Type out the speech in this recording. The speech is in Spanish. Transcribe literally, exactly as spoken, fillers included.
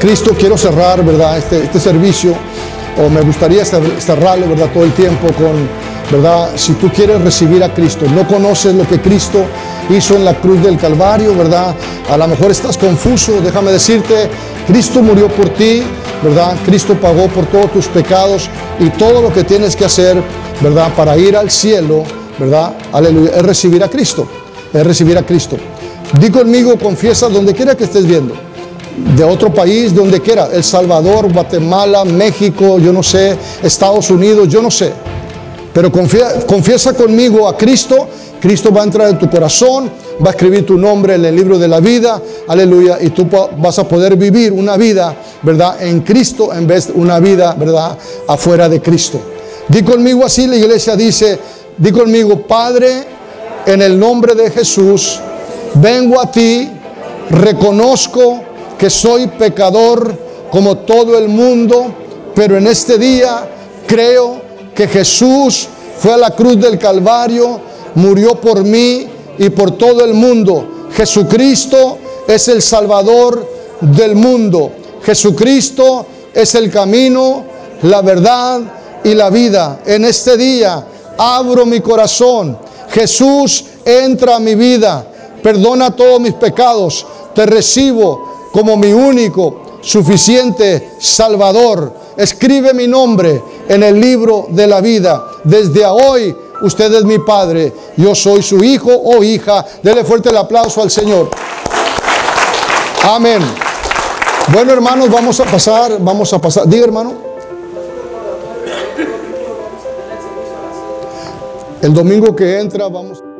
Cristo, quiero cerrar, ¿verdad?, este, este servicio, o me gustaría cerrarlo, ¿verdad?, todo el tiempo con, ¿verdad?, si tú quieres recibir a Cristo, no conoces lo que Cristo hizo en la cruz del Calvario, ¿verdad? A lo mejor estás confuso, déjame decirte, Cristo murió por ti, ¿verdad? Cristo pagó por todos tus pecados, y todo lo que tienes que hacer, ¿verdad?, para ir al cielo, ¿verdad?, aleluya, es recibir a Cristo, es recibir a Cristo. Di conmigo, confiesa donde quiera que estés viendo, de otro país, donde quiera, El Salvador, Guatemala, México, yo no sé, Estados Unidos, yo no sé, pero confía, confiesa conmigo a Cristo. Cristo va a entrar en tu corazón, va a escribir tu nombre en el libro de la vida, aleluya, y tú vas a poder vivir una vida, ¿verdad?, en Cristo, en vez de una vida, ¿verdad?, afuera de Cristo. Di conmigo así, la iglesia dice, di conmigo: Padre, en el nombre de Jesús, vengo a ti, reconozco que soy pecador como todo el mundo, pero en este día creo que Jesús fue a la cruz del Calvario, murió por mí y por todo el mundo. Jesucristo es el Salvador del mundo. Jesucristo es el camino, la verdad y la vida. En este día abro mi corazón. Jesús, entra a mi vida, perdona todos mis pecados, te recibo como mi único, suficiente Salvador. Escribe mi nombre en el libro de la vida. Desde hoy usted es mi Padre, yo soy su hijo o hija. Dele fuerte el aplauso al Señor. Amén. Bueno, hermanos, vamos a pasar, vamos a pasar. Diga, hermano. El domingo que entra vamos